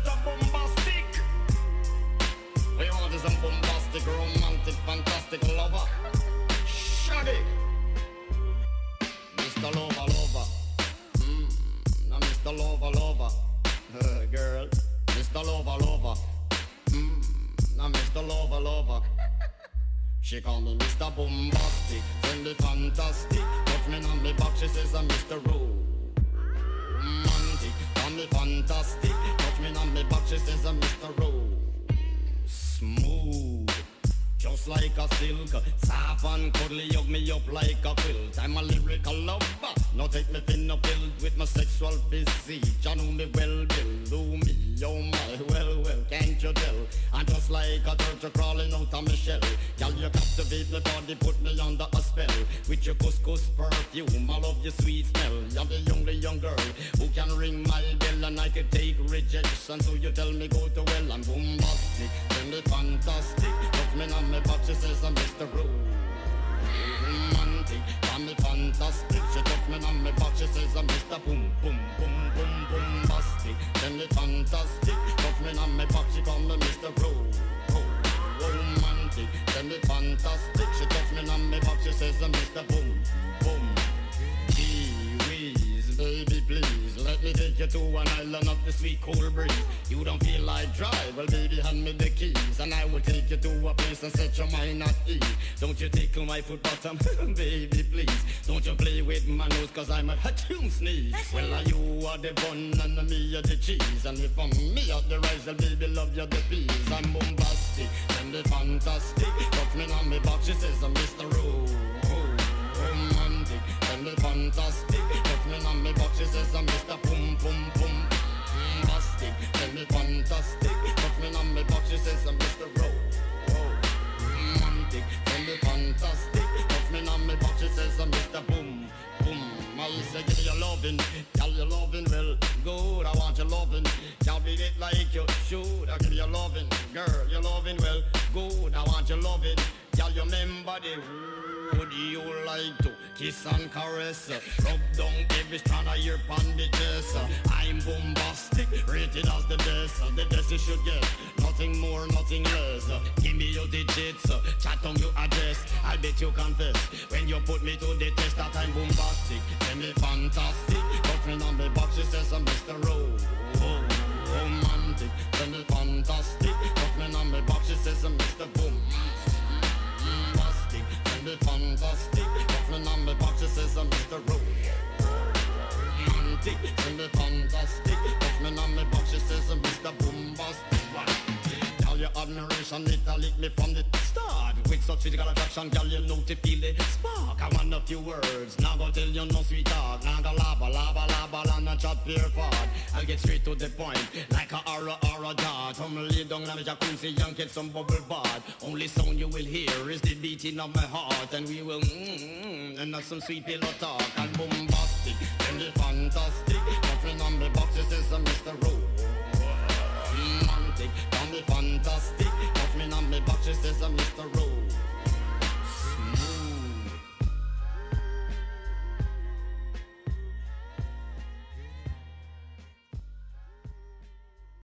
Mr. Boombastic. We want is some bombastic, romantic, fantastic lover. Shaggy. Mr. Lover, lover. Now Mr. Lover, lover. Girl. Mr. Lover, lover. Now Mr. Lover, lover. She call me Mr. Boombastic, send me fantastic. Touch me on me back, she says I'm Mr. Ro-mantic. Call me fantastic, touch me on me back, she says I'm Mr. Smooth, just like a silk. Soft and cuddly, hug me up like a quilt. I'm a lyrical lover, now take me thin or filled with my sexual physique. You know me well, Bill, do me, oh my, well, can't you tell? I'm just like a turtle crawling out of my shell. Girl, you captivate my body, put me under a spell. With your Khus Khus perfume, I love your sweet smell. You're the only young girl who can ring my bell, and I can take rejection. So you tell me go to well, I'm bombastic, send me fantastic. Touch me on my back, she says I'm Mr. Ro-mantic. Call me fantastic, she touch me on my back, she says I'm Mr. Boom, boom, boom, boom, boombastic. Send me fantastic, touch me on my back, she call me Mr. Ro-mantic. Send me fantastic, she touch me on my back, she says I'm Mr. Boom, boom. Baby, please, let me take you to an island of the sweet cool breeze. You don't feel like drive, well baby, hand me the keys, and I will take you to a place and set your mind at ease. Don't you tickle my foot bottom, baby, please. Don't you play with my nose, cause I'm a hatchoon sneeze. Well, you are the bun and me are the cheese, and if I'm me are the rice, well baby, love you the peas. I'm bombastic, and the fantastic. Touch me on me back, she says I'm Mr. Romantic, and the fantastic. Touch me on me back, she says I'm Mr. Boom, boom, boom. Bastic, tell me fantastic. Touch me on me back, she says I'm Mr. Romantic, tell me fantastic. Touch me on me back, she says I'm Mr. Boom, boom. I say give me your lovin', tell you lovin' well good. I want your lovin', can't beat it like you should. I give you your lovin', girl, your lovin' well good. I want your lovin', tell you remember the would you like to kiss and caress? Rub down every strand of your bandages. I'm bombastic, rated as the best. The best you should get, nothing more, nothing less. Give me your digits, chat on your address. I'll bet you confess when you put me to the test that I'm bombastic. Tell me fantastic, touch me on the box, she says I'm Mr. Romantic. Tell me fantastic, touch me on the box, she says I'm Mr. Boom. Tell me fantastic, touch me on my back, she says I'm Mr. Romantic. Tell me fantastic, touch me on my back, she says I'm Mr. Boombastic. Girl, your admiration, it lick me from the start. With such physical attraction, girl, you know to feel the spark. I want a few words, now go tell you no sweet talk. Now go laba, and not chat pure fart. I'll get straight to the point, like a aura dart. Come lay down in the jacuzzi and get some bubble bath. Only sound you will hear is the beating of my heart. And we will and have some sweet pillow talk. And bombastic, and the fantastic. Nothing on the box, it says Mr. Romantic. Call me fantastic, touch me on me back, she says I'm Mr.